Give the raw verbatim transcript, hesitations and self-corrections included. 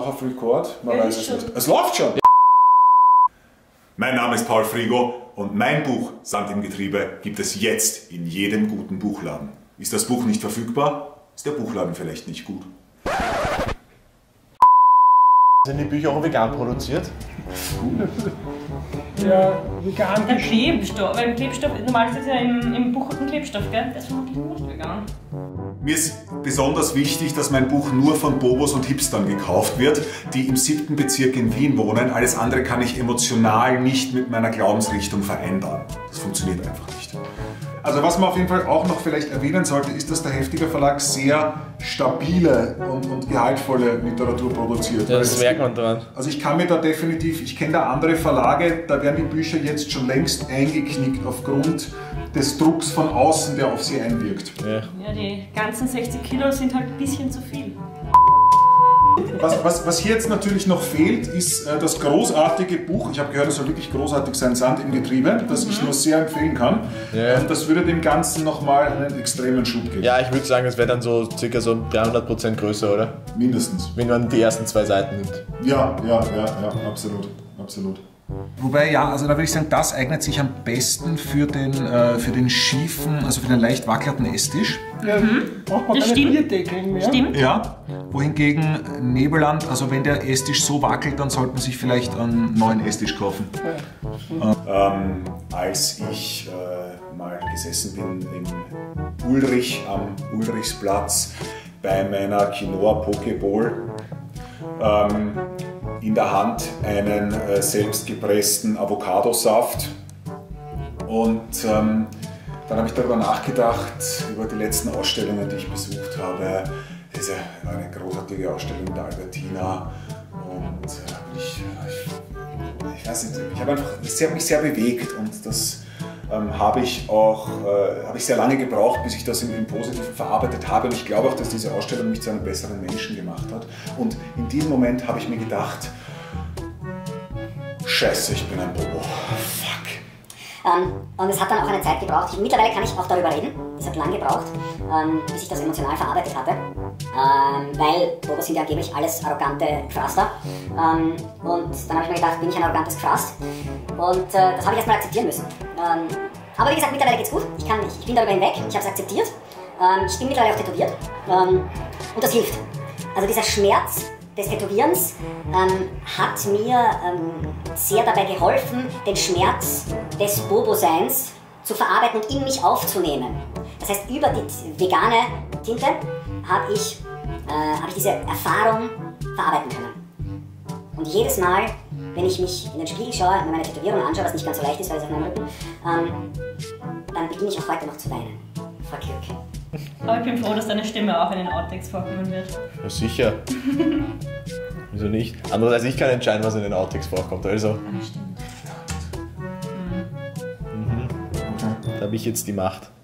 noch auf Record? Man Ja, weiß es schon. nicht. Es läuft schon! Mein Name ist Paul Frigo und mein Buch Sand im Getriebe gibt es jetzt in jedem guten Buchladen. Ist das Buch nicht verfügbar, ist der Buchladen vielleicht nicht gut. Sind die Bücher auch vegan produziert? Ja, vegan. Der Klebstoff, weil Klebstoff, normalerweise ist ja im, im Buch ein Klebstoff, gell? Der ist vermutlich nicht vegan. Mir ist besonders wichtig, dass mein Buch nur von Bobos und Hipstern gekauft wird, die im siebten Bezirk in Wien wohnen. Alles andere kann ich emotional nicht mit meiner Glaubensrichtung vereinbaren. Das funktioniert einfach nicht. Also was man auf jeden Fall auch noch vielleicht erwähnen sollte, ist, dass der Heftiger Verlag sehr stabile und, und gehaltvolle Literatur produziert. Ja, das merkt man dran. Also ich kann mir da definitiv, ich kenne da andere Verlage, da werden die Bücher jetzt schon längst eingeknickt aufgrund des Drucks von außen, der auf sie einwirkt. Ja. Ja, die ganzen sechzig Kilo sind halt ein bisschen zu viel. Was, was, was hier jetzt natürlich noch fehlt, ist äh, das großartige Buch. Ich habe gehört, es soll wirklich großartig sein, Sand im Getriebe, das ich nur sehr empfehlen kann. Ja. Und das würde dem Ganzen nochmal einen extremen Schub geben. Ja, ich würde sagen, das wäre dann so circa so dreihundert Prozent größer, oder? Mindestens. Wenn man die ersten zwei Seiten nimmt. Ja, ja, ja, ja, absolut, absolut. Wobei, ja, also da würde ich sagen, das eignet sich am besten für den, äh, für den schiefen, also für den leicht wackelnden Esstisch. Ja, braucht man Das keine stimmt. Bierdeckeln mehr. Stimmt? Ja. Wohingegen Nebeland, also wenn der Esstisch so wackelt, dann sollte man sich vielleicht einen neuen Esstisch kaufen. Ja. Ähm, als ich äh, mal gesessen bin in Ulrich am Ulrichsplatz bei meiner Quinoa-Pokeball, ähm, in der Hand einen äh, selbstgepressten Avocadosaft und ähm, dann habe ich darüber nachgedacht, über die letzten Ausstellungen, die ich besucht habe. Diese eine großartige Ausstellung der Albertina und äh, ich, ich, ich weiß nicht, ich habe einfach, das hat mich sehr bewegt und das ähm, habe ich auch, äh, habe ich sehr lange gebraucht, bis ich das im, im Positiven verarbeitet habe und ich glaube auch, dass diese Ausstellung mich zu einem besseren Menschen gemacht hat und in diesem Moment habe ich mir gedacht, Scheiße, ich bin ein Bobo. Fuck. Ähm, und es hat dann auch eine Zeit gebraucht. Ich, mittlerweile kann ich auch darüber reden. Es hat lange gebraucht, ähm, bis ich das emotional verarbeitet hatte. Ähm, weil Bobos sind ja angeblich alles arrogante Gefraster. Ähm, und dann habe ich mir gedacht, bin ich ein arrogantes Gefrast? Und äh, das habe ich erstmal akzeptieren müssen. Ähm, aber wie gesagt, mittlerweile geht's gut. Ich, kann, ich, ich bin darüber hinweg. Ich habe es akzeptiert. Ähm, ich bin mittlerweile auch tätowiert. Ähm, und das hilft. Also dieser Schmerz des Tätowierens ähm, hat mir ähm, sehr dabei geholfen, den Schmerz des Bobo-Seins zu verarbeiten und in mich aufzunehmen. Das heißt, über die vegane Tinte habe ich, äh, hab ich diese Erfahrung verarbeiten können. Und jedes Mal, wenn ich mich in den Spiegel schaue und mir meine Tätowierung anschaue, was nicht ganz so leicht ist, weil es auf meinem Rücken, ähm, dann beginne ich auch heute noch zu weinen. Vor Glück. Aber ich bin froh, dass deine Stimme auch in den Outtakes vorkommen wird. Ja, sicher. Wieso nicht? Andererseits, ich kann entscheiden, was in den Outtakes vorkommt, also. Ah, stimmt. Mhm. Da habe ich jetzt die Macht.